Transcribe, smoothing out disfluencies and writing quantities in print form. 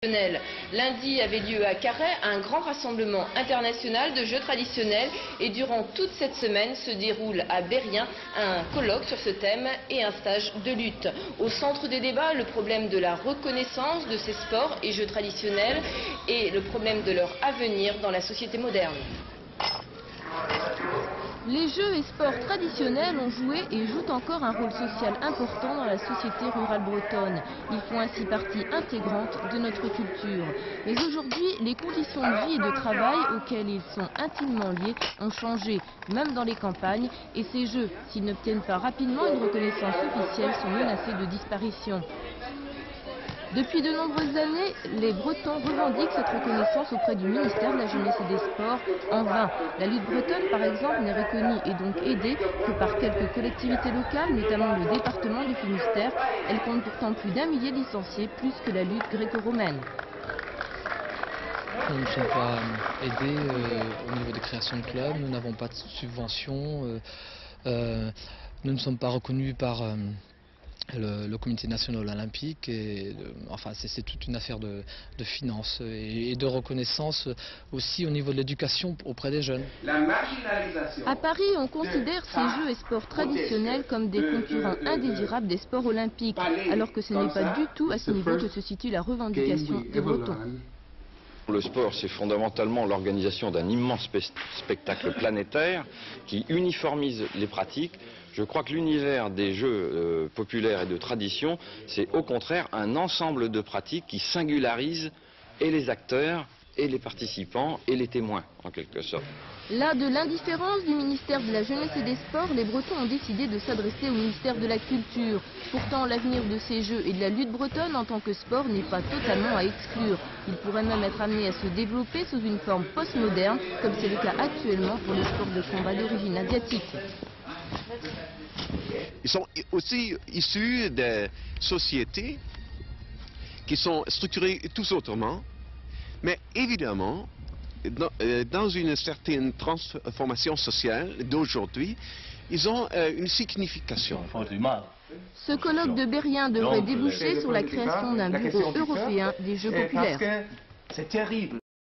Lundi avait lieu à Carhaix un grand rassemblement international de jeux traditionnels et durant toute cette semaine se déroule à Berrien un colloque sur ce thème et un stage de lutte. Au centre des débats, le problème de la reconnaissance de ces sports et jeux traditionnels et le problème de leur avenir dans la société moderne. Les jeux et sports traditionnels ont joué et jouent encore un rôle social important dans la société rurale bretonne. Ils font ainsi partie intégrante de notre culture. Mais aujourd'hui, les conditions de vie et de travail auxquelles ils sont intimement liés ont changé, même dans les campagnes. Et ces jeux, s'ils n'obtiennent pas rapidement une reconnaissance officielle, sont menacés de disparition. Depuis de nombreuses années, les Bretons revendiquent cette reconnaissance auprès du ministère de la Jeunesse et des Sports en vain. La lutte bretonne, par exemple, n'est reconnue et donc aidée que par quelques collectivités locales, notamment le département du Finistère. Elle compte pourtant plus d'1 millier de licenciés, plus que la lutte gréco-romaine. Nous ne sommes pas aidés au niveau des créations de clubs, nous n'avons pas de subventions, nous ne sommes pas reconnus par le comité national olympique, et enfin c'est toute une affaire de finances et de reconnaissance aussi au niveau de l'éducation auprès des jeunes. À Paris, on considère ces jeux et sports traditionnels comme des concurrents indésirables des sports olympiques, alors que ce n'est pas du tout à ce niveau que se situe la revendication des Bretons. Le sport, c'est fondamentalement l'organisation d'un immense spectacle planétaire qui uniformise les pratiques. Je crois que l'univers des jeux populaires et de tradition, c'est au contraire un ensemble de pratiques qui singularisent et les acteurs, et les participants, et les témoins, en quelque sorte. Là, de l'indifférence du ministère de la Jeunesse et des Sports, les Bretons ont décidé de s'adresser au ministère de la Culture. Pourtant, l'avenir de ces jeux et de la lutte bretonne en tant que sport n'est pas totalement à exclure. Il pourrait même être amené à se développer sous une forme postmoderne, comme c'est le cas actuellement pour le sport de combat d'origine asiatique. Ils sont aussi issus de sociétés qui sont structurées tout autrement, mais évidemment, dans une certaine transformation sociale d'aujourd'hui, ils ont une signification. Ce colloque de Berrien devrait déboucher sur la création d'un bureau européen des Jeux populaires. C'est terrible.